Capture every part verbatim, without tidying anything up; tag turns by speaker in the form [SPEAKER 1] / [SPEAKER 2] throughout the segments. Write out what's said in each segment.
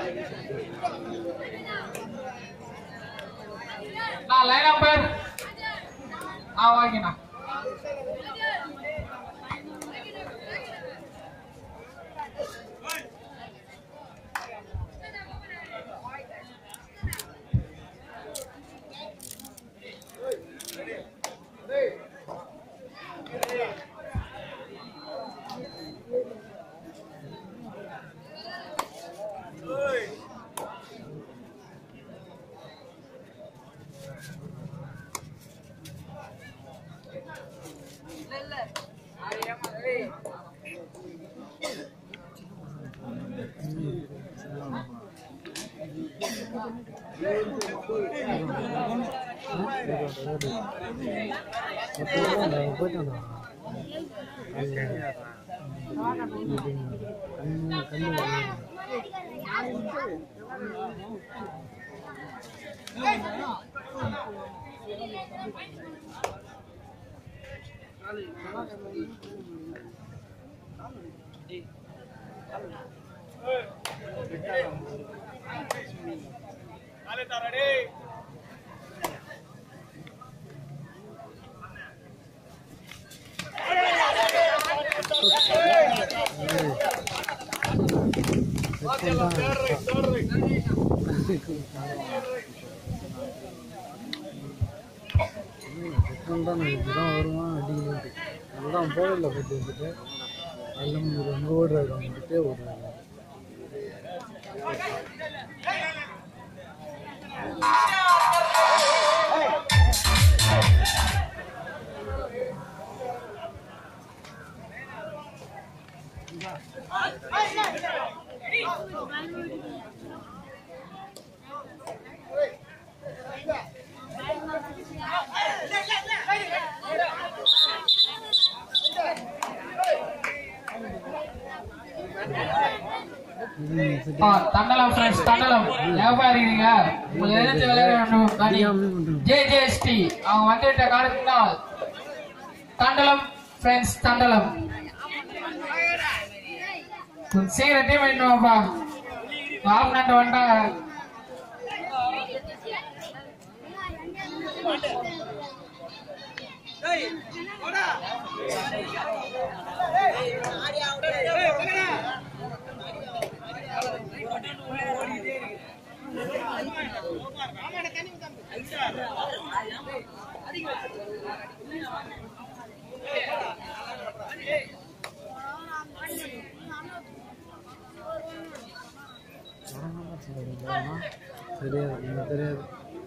[SPEAKER 1] நான் line number ஆ வாங்கினா வருவான் அடிக்கிட்டு எல்லாம் போகல போட்டு வந்துட்டு எல்லாம் ஒரு அங்கே ஓடுறாரு வந்துட்டு ஓடுறாரு. தண்டலம் ஃப்ரெண்ட்ஸ், தண்டலம் ஞாபகம் இருக்கீங்க? உங்களுக்கு எதிர்த்து விளையாட ஜேஜேஎஸ்டி அவங்க வந்துவிட்ட காரணத்தினால் தண்டலம் ஃப்ரெண்ட்ஸ், தண்டலம் சீக்கிரம் டீம் வேணுமாப்பா. ஆப்னண்ட் வந்துட்டாங்க. தெரியாது தெரியாது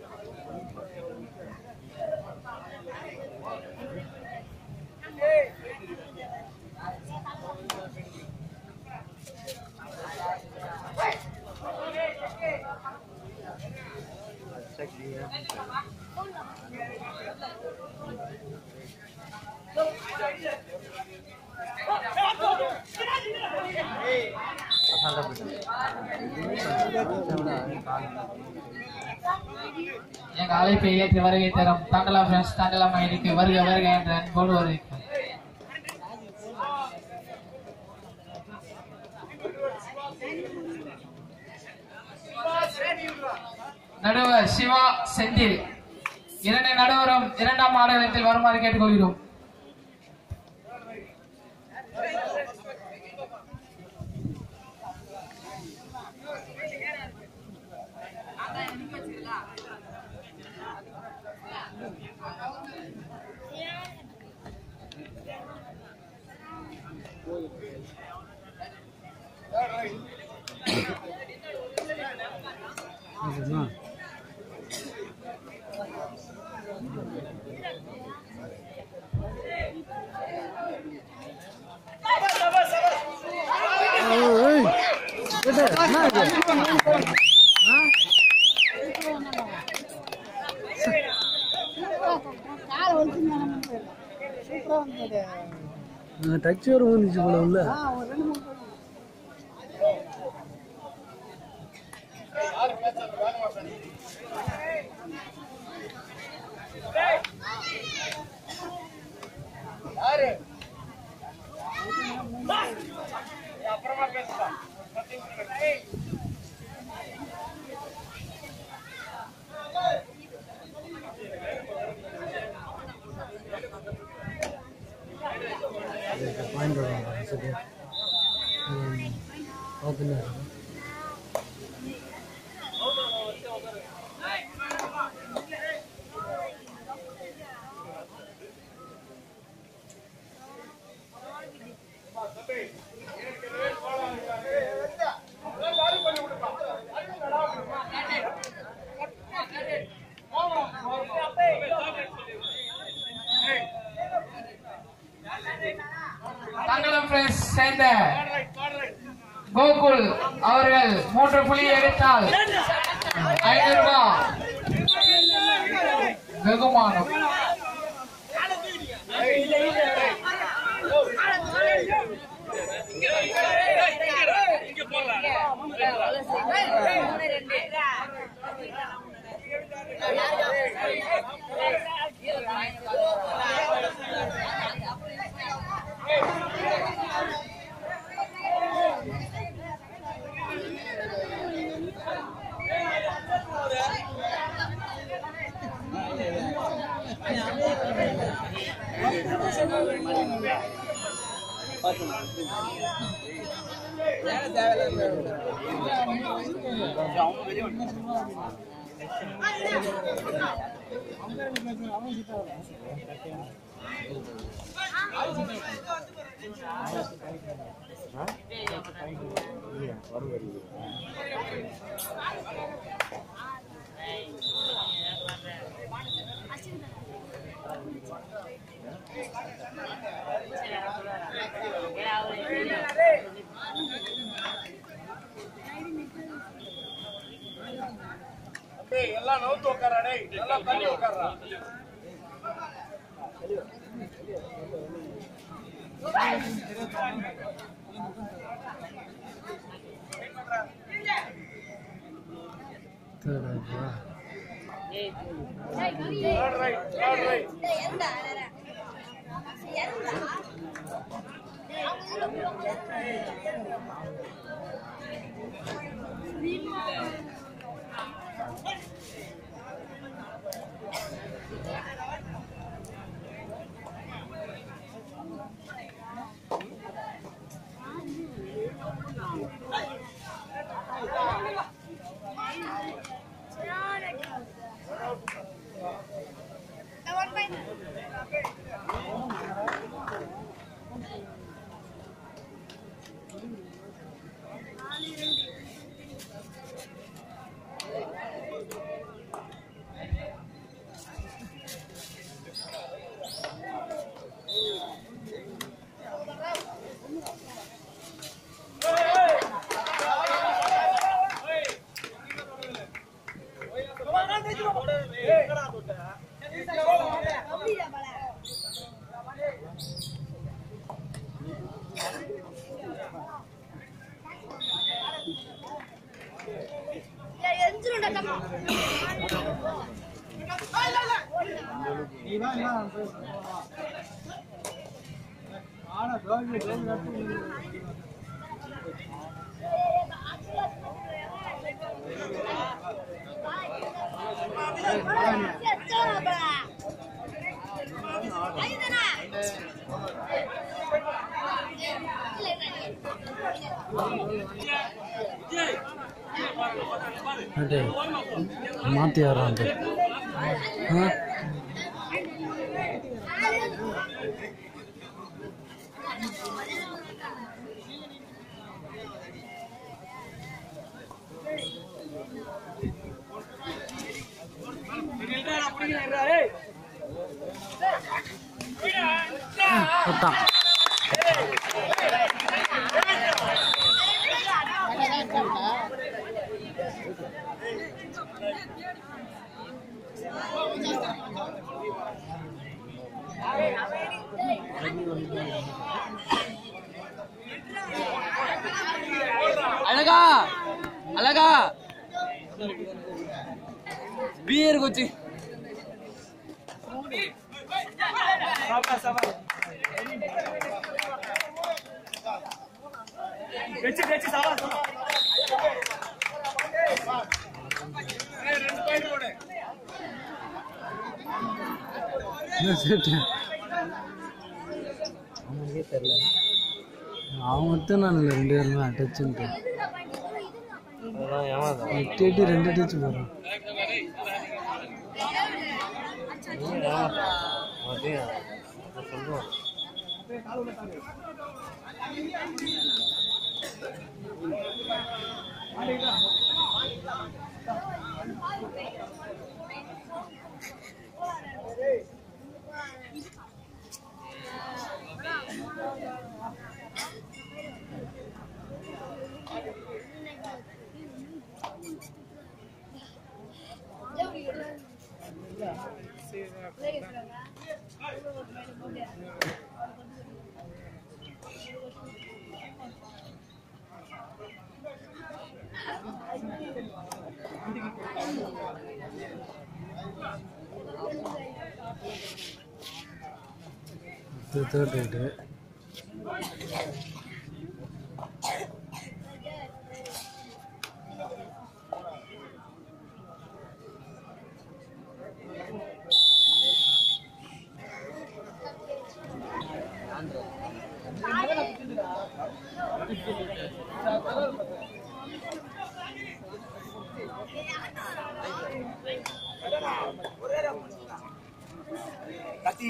[SPEAKER 1] எங்க அழைப்பை ஏற்று வருகை தரும் தண்டலம் ஃப்ரெண்ட்ஸ், தண்டலம் ஐடிக்கு வருக வருக என்ற அன்போடு வருகை. நடுவர் சிவா செந்தில் இரண்டு நடுவரும் இரண்டாம் ஆடலத்தில் வருமாறு கேட்டுக்கொள்கிறோம். டச் வரும் வந்துச்சு போல உள்ள. அப்புறமா பேசலாம்.
[SPEAKER 2] பார்த்துக்கு பார்த்துன்னு
[SPEAKER 1] தண்டலம் ஃப்ரெண்ட்ஸ் சேர்ந்த கோகுல் அவர்கள் மூன்று புள்ளி எடுத்தால் ஐநூறு ரூபாய் வெகுமானம்.
[SPEAKER 3] எல்லாம் நவுத்து உட்காரா டேய், நல்லா தள்ளி உட்காரா.
[SPEAKER 2] மாற்றி வர்றாங்க.
[SPEAKER 4] அழகா அழகா பீர் குச்சி
[SPEAKER 3] வெச்சு வெச்சு சாவா சாவா ரெண்டு பாயிண்ட் போடு.
[SPEAKER 2] என்ன சேட்டு அவனுக்கே தெரியல. அவன் மட்டும் நான் இல்லை ரெண்டு பேருமே அட்டச்சுன்ட்டு எட்டு எட்டு ரெண்டு அடிச்சு போகிறேன். சொல்லுவான் தேர்ட் ரைட்டு
[SPEAKER 3] கத்தி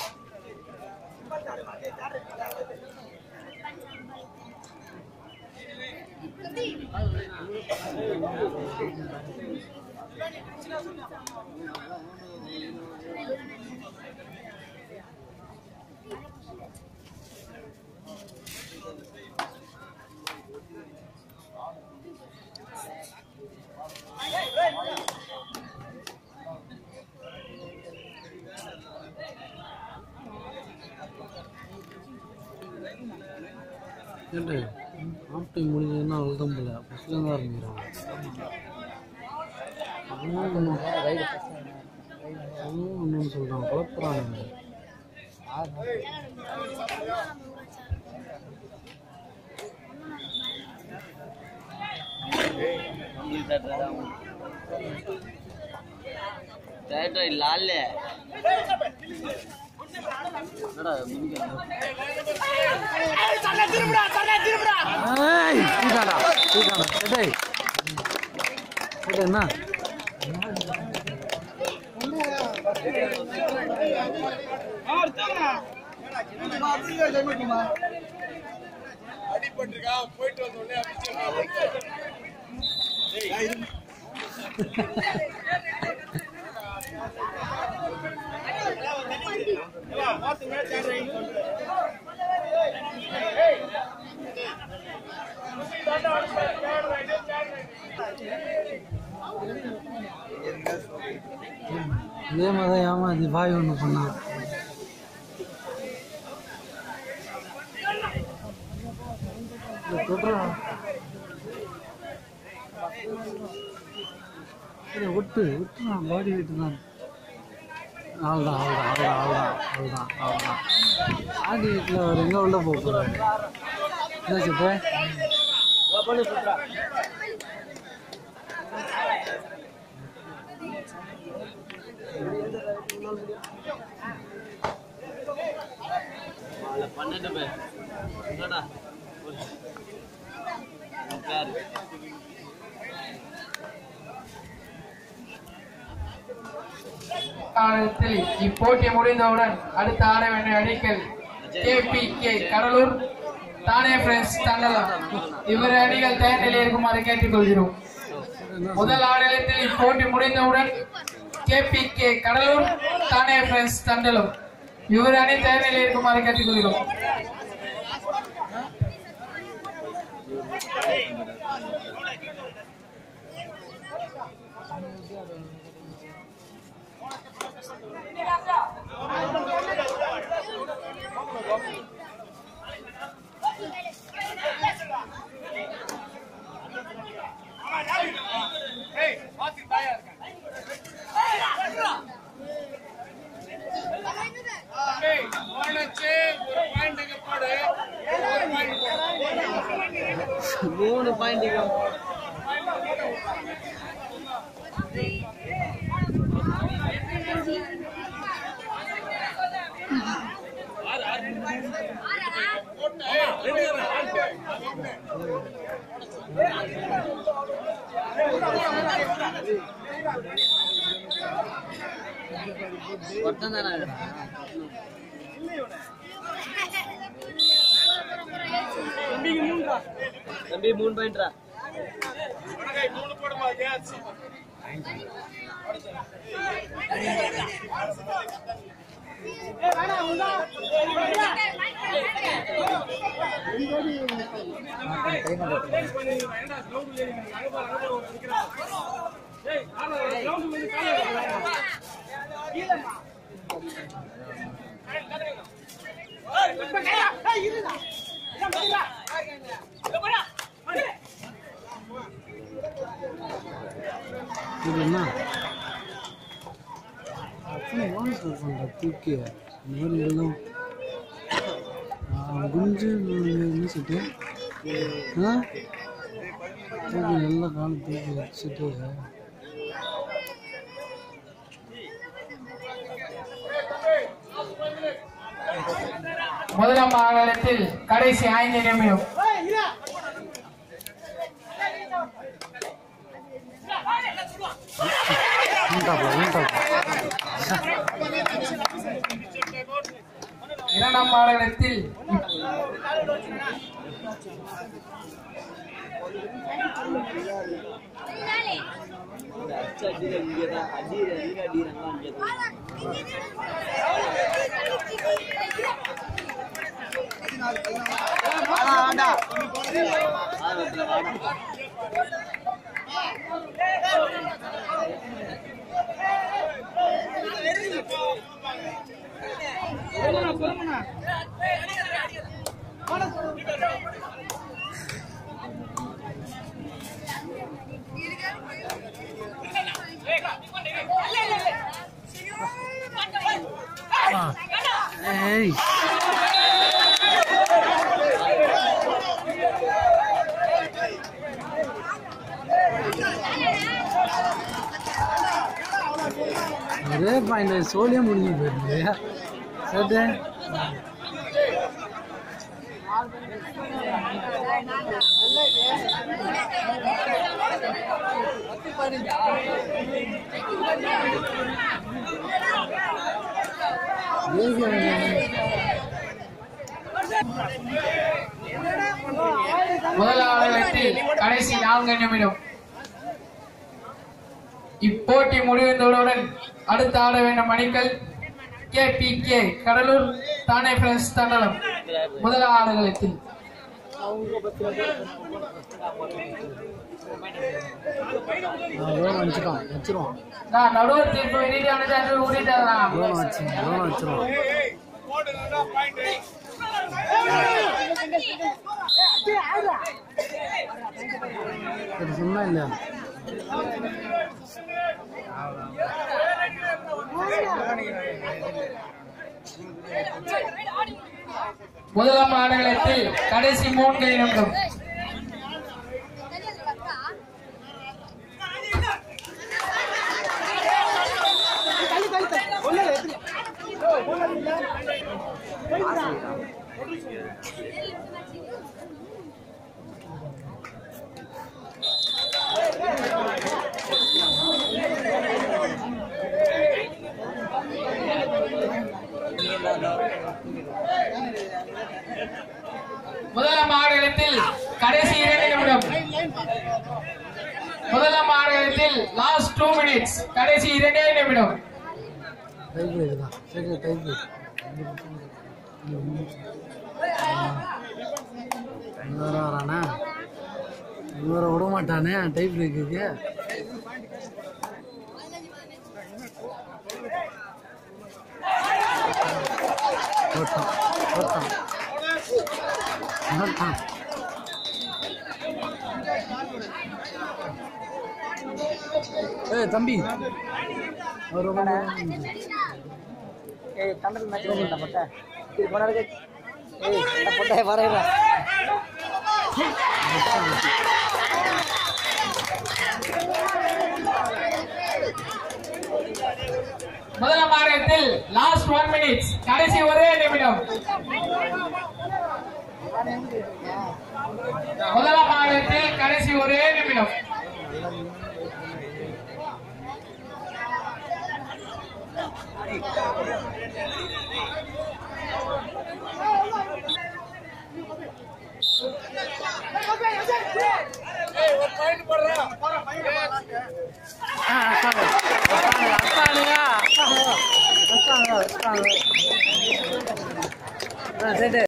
[SPEAKER 2] ஏன்ட்டு ஆஃப் டைம் முடிஞ்சதுன்னா அவ்வளோதான் போல ஃபஸ்ட்டில் தான் ஆரம்பிக்கிறாங்க. அவனும் ஒன்று சொல்கிறான் குழப்பறாங்க.
[SPEAKER 4] லால்
[SPEAKER 2] என்ன
[SPEAKER 3] அடிபட்டிருக்கா போயிட்டு வந்த உடனே
[SPEAKER 2] இதே மாதிரி ஏமா அது பாய் ஒன்று பண்ணான். விட்டு விட்டுறான் பாடி விட்டு தான். அவ்வளோதான் அவ்வளோதான் அவ்வளோதான் அவ்வளோதான் அவ்வளோதான் பாடி வீட்டில் அவர் எங்கே உள்ள போக போகிறாரு. என்ன சிப்ப
[SPEAKER 4] பன்னெண்டு பேர்
[SPEAKER 1] காலத்தில் இப்போட்டி முடிந்தவுடன் அடுத்த ஆட வேண்டிய அணிகள் கே பி கே கடலூர், தானே பிரெண்ட்ஸ் தண்டலம். இவர் அணிகள் தயார் நிலையில் இருக்குமாறு கேட்டுக்கொள்கிறோம். முதல் ஆடத்தில் இப்போட்டி முடிந்தவுடன் கே பி கே கடலூர், தானே பிரெண்ட்ஸ் தண்டலம். இவர் அணி தயார் நிலையில் இருக்குமாறு கேட்டுக்கொள்கிறோம்.
[SPEAKER 4] மூணு பாயிண்ட்
[SPEAKER 3] ரெண்டு
[SPEAKER 4] ஒருத்தன் தானே தம்பி மூணு பாயிண்ட்ரா
[SPEAKER 3] மூணு போடுமா J R C
[SPEAKER 2] இது என்ன அப்படி வாங்க சொல்றாங்க தூக்கி நேரிலும் குஞ்சு என்ன சொல்லிட்டு ஆ தூக்கி நல்ல காலம் தூக்கி வச்சுட்டு
[SPEAKER 1] முதலாம் ஆட்டத்தில் கடைசி ஐந்து நிமிடம் இரண்டாம் ஆட்டத்தில்
[SPEAKER 2] ஏய் ஒரே பாயிண்ட் சோழியா முடிஞ்சு போயிருக்கு சரி
[SPEAKER 1] முதலாளத்தில் கடைசி நான்கு நிமிடம் இப்போட்டி முடிவடைந்தவுடன் அடுத்த ஆட வேண்டும் அணிகள் கே பி கே கடலூர், தானே பிரெண்ட்ஸ் தண்டலம். முதல் ஆடுகளத்தில் நான் நடுவர் தீர்ப்பு வெளியிட்டானது அன்று உரிதான்
[SPEAKER 2] சொன்னா இல்லையா
[SPEAKER 1] முதலாம் ஆடுகளத்தில் கடைசி மூன்று நிமிடம் முதலாம் ஆடுகளத்தில் கடைசி இரண்டு நிமிடம் முதலாம் ஆடுகளத்தில் லாஸ்ட் டூ மினிட்ஸ் கடைசி இரண்டே நிமிடம்
[SPEAKER 2] வரானா இவரை விட மாட்டானே டைப் பிரேக்கு ஏய் தம்பி
[SPEAKER 4] ஏய் தண்டல் மேட்ச் பண்ணி போட்ட இது போனாருக்கு ஏய் இந்த போட்டே வரேடா
[SPEAKER 1] முதலாம் ஆடுகளத்தில் லாஸ்ட் ஒன் மினிட்ஸ் கடைசி ஒரே நிமிடம் முதலாம் ஆடுகளத்தில் கடைசி ஒரே நிமிடம்
[SPEAKER 4] சரி